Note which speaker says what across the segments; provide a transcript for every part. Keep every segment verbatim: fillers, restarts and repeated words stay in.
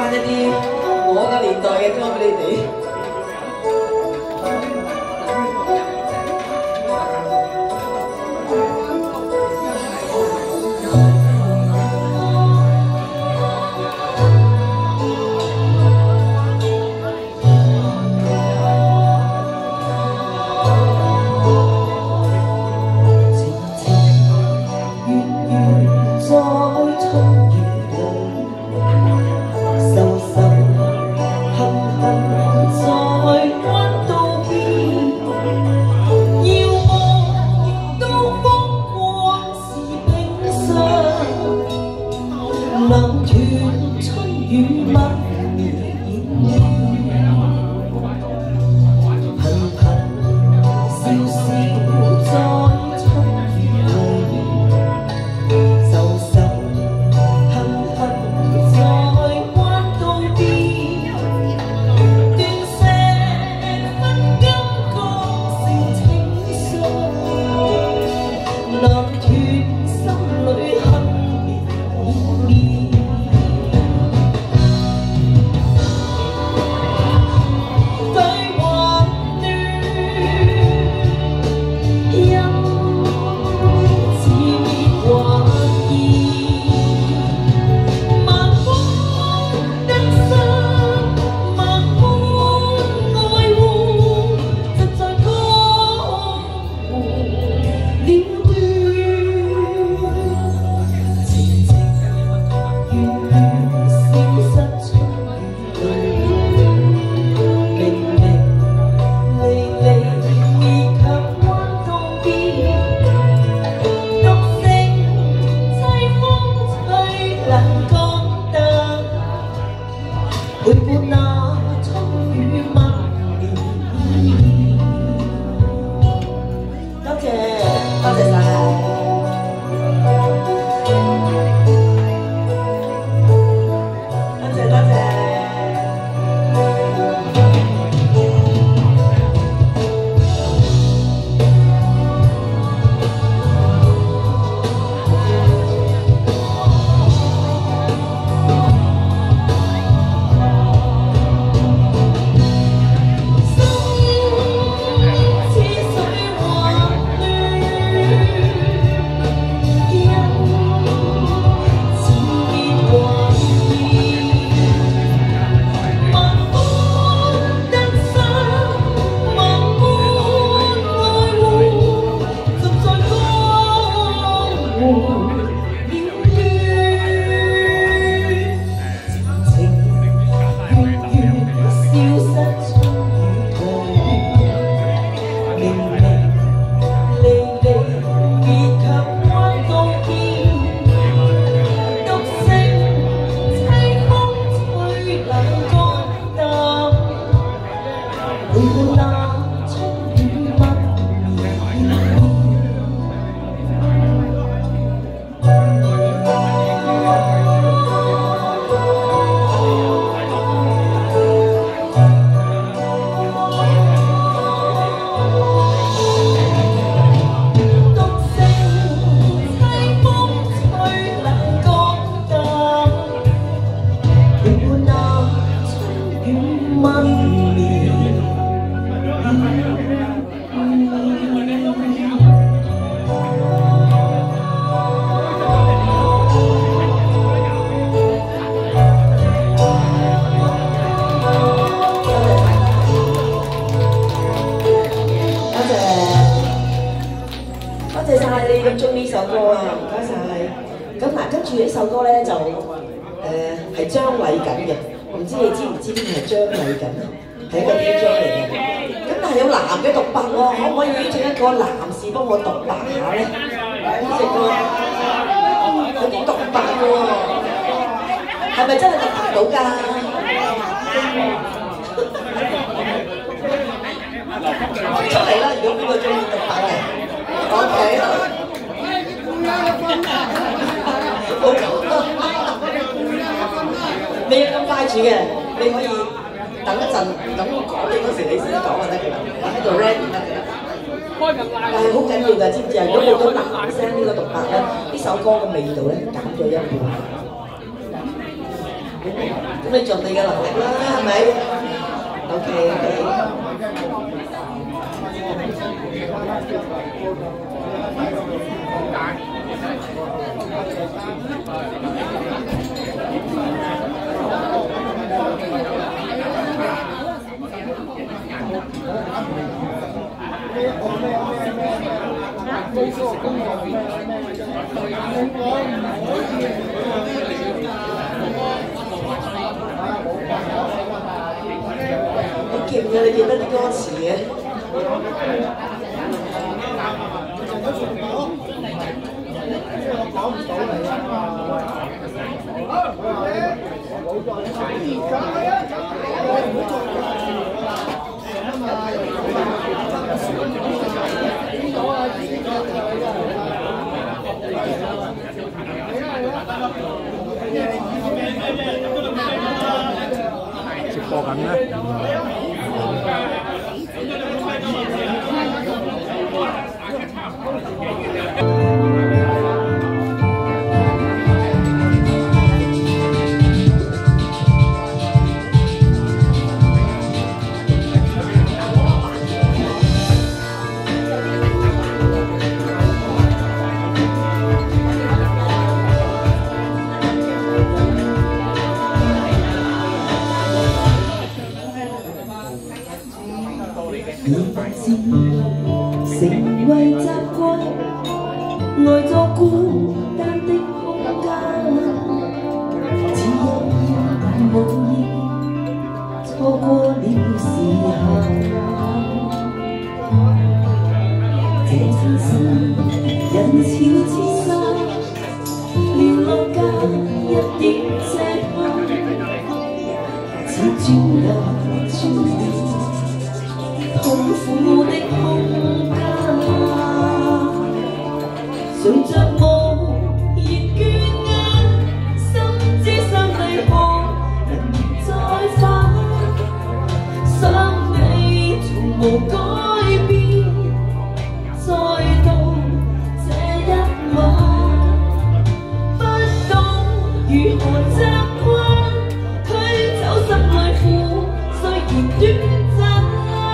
Speaker 1: 翻一啲我嘅年代嘅歌俾你哋。能斷春雨蜜綿，頻頻笑笑在春雨裏，愁愁恨恨在彎道邊，斷石分金剛成情傷，能斷心裏恨。陪伴那春雨蜜綿。多謝，多謝晒。多謝多謝。多謝晒你咁中意呢首歌啊，唔該晒。咁嗱，跟住呢首歌咧就誒係張禮瑾嘅，唔知你知唔知邊個係張禮瑾啊？係一個 D J 嚟嘅。咁但係有男嘅獨白喎，可唔可以請一個男士幫我獨白下咧？呢隻歌有啲獨白嘅喎，係咪真係獨白到㗎？出嚟啦！如果邊個中意獨白嘅？ OK， 好未有咁快住嘅，你可以等一陣，等我講你嗰時，你先講就得㗎啦。我喺度 ready 得㗎啦。但係好緊要㗎，知唔知啊？如果冇咗男聲呢個獨白咧，呢首歌嘅味道咧減咗一半。 咁你盡你嘅能力啦，係咪 ？OK OK。好勁嘅，你記得啲歌詞嘅。講唔到你啊嘛！直播緊咩？成為習慣，呆作孤單的空間，只有意無意錯過了時限。這次是人潮之山，聯絡間一點遮開，似轉眼轉年。痛苦的空間，隨着無言倦眼，心知心裏可能再返，想你從無改變，再到這一晚，不懂如何習慣，驅走心裏苦，雖然短暫。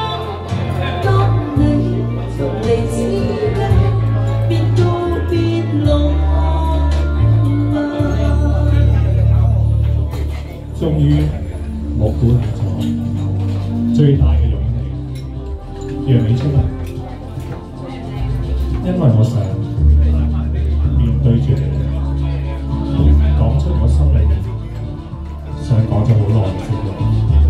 Speaker 1: 終於，我鼓起咗最大嘅勇氣，讓你出嚟，因為我想面對住你，講出我心裏面想講咗好耐嘅説話。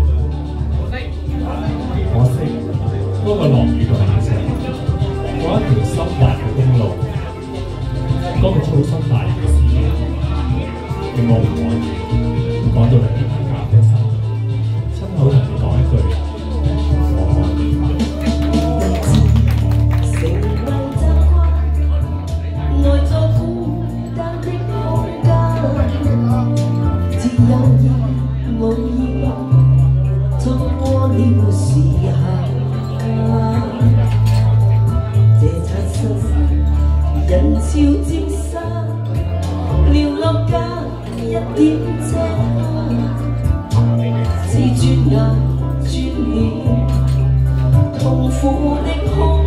Speaker 1: 可惜，嗰個落雨嘅晚上，嗰一條濕滑嘅公路，嗰個粗心大意嘅司機，令我唔可以講到你。親口同你講一句，我愛你。成為習慣，呆作孤單的空間，只有意無意錯過了時限。這擦身人潮漸散，寥落間一點遮開。似轉眼轉年，痛苦的空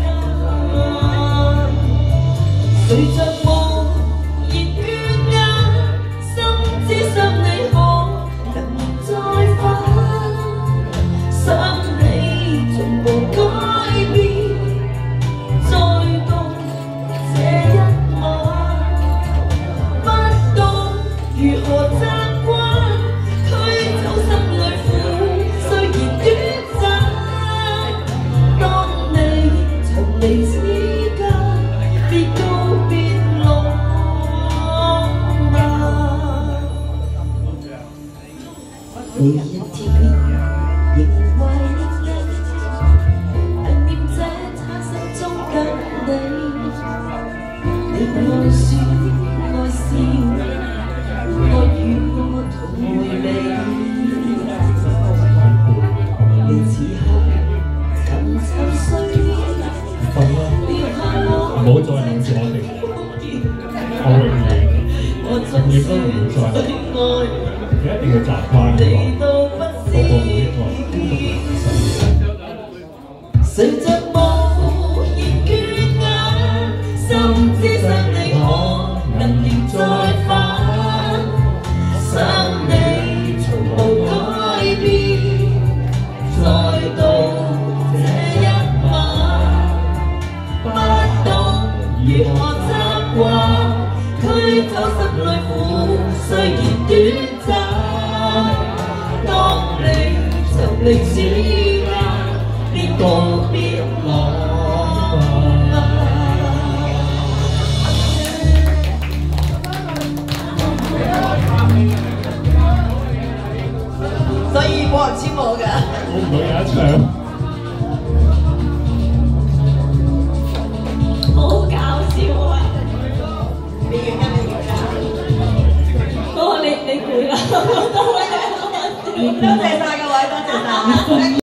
Speaker 1: 間，隨着無言倦眼，心知心裏可能再返，想你從無改變，再到這一晚，不懂如何習慣。離之間，別告別浪漫。每一天仍懷念你，懷念這他生中跟你。你愛説愛笑，愛與我同回味。你此刻尋尋歲月。唔好再諗住我哋，我永遠永遠都唔
Speaker 2: 比賽，你一定要習慣呢個個個每一個都獨立嘅身份。
Speaker 1: 誰着無言缺眼，心知想你可能仍在返，想你從無改變，再到這一晚，不懂如何習慣，驅走心裏苦，雖然短暫，當你就歷史間連告別浪漫。所以冇人簽我㗎。
Speaker 2: 我唔會有一唱。
Speaker 3: 好搞笑啊！
Speaker 1: 你完㗎，你完㗎。
Speaker 3: 嗰個你你攰啦，多謝
Speaker 1: 多謝晒各位，多謝晒。